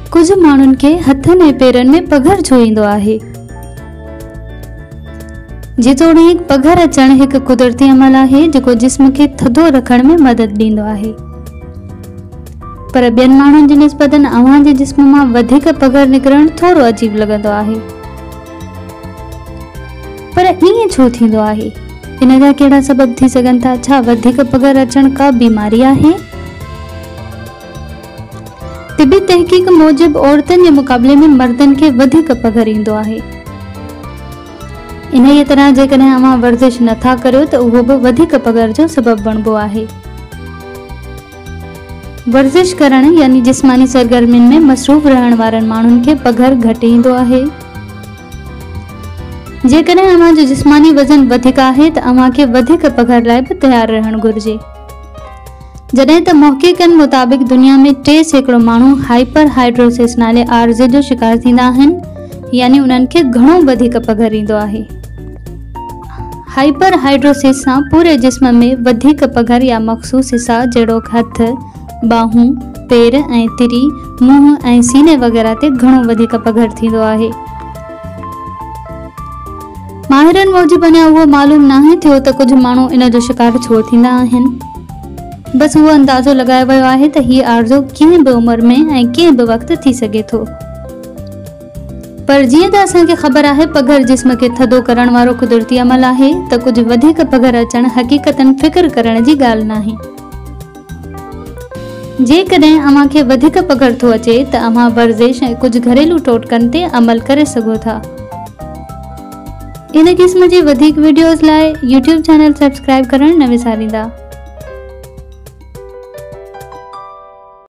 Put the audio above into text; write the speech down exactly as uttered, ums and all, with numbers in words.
कुछ माण्हुनि खे हथनि ऐं पेरनि में पघर छो ईंदो आहे। जेतोणीकि पघर अचण हिकु कुदरती अमल आहे जेको जिस्म खे थधो रखण में मदद ॾींदो आहे, पर ॿियनि माण्हुनि जी निस्बतन अव्हां जे जिस्म मां वधीक पघर निकिरणु थोरो अजीब लॻंदो आहे। पर ईअं छो थींदो आहे? इन जा कहिड़ा सबब थी सघनि था? छा वधीक पघर अचण का बीमारी आहे? तिबी तहक़ीक़ मूजिब औरतुनि जे मुक़ाबले में मर्दनि खे वधीक पघर ईंदो आहे। इन तरह जेकॾहिं अव्हां वर्जिश नथा करियो त उहो बि वधीक पघर जो सबब बणबो आहे। वर्जिश करण यानी जिस्मानी सरगर्मियुनि में मसरूफ़ रहण वारनि माण्हुनि खे पघर घटि ईंदो आहे। जेकॾहिं अव्हां जो जिस्मानी वज़न वधीक आहे त अव्हां खे वधीक पघर लाइ बि तयार रहण घुर्जे। जॾहिं त मुहक़क़िक़नि मुताबिक़ दुनिया में टे सैकड़ो माण्हू हाइपर हाइड्रोसिस नाले आर्ज़े जो शिकार थींदा आहिनि, यानी उन्हनि खे घणो वधीक पघर ईंदो आहे। हाइपर हाइड्रोसिस सां पूरे जिस्म में वधीक पघर या मख़सूस हिस्सा जहिड़ोकि हथ, बाहूं, पेर ऐं तिरी, मुंहुं ऐं सीने वग़ैरह ते घणो वधीक पघर थींदो आहे। माहिरनि मूजिब अञा उहो मालूम नाहे थियो त कुझु माण्हू इन जो शिकार छो थींदा आहिनि। बस उहो अंदाज़ो लगायो वियो आहे त हीउ आर्ज़ो कंहिं बि उमिरि में ऐं कंहिं बि वक़्तु थी सघे थो। पर जीअं त असांखे ख़बर आहे पघर जिस्म खे थधो करण वारो कुदरती अमल आहे, त कुझु वधीक पघर अचण हक़ीक़तन फ़िक्र करण जी ॻाल्हि नाहे। जेकॾहिं अव्हां खे वधीक पघर थो अचे त अव्हां वर्जिश ऐं कुझु घरेलू टोटकनि ते अमल करे सघो था। इन क़िस्म जी वधीक वीडियोज़ लाइ यूट्यूब चैनल सब्सक्राइब करण न विसारींदा।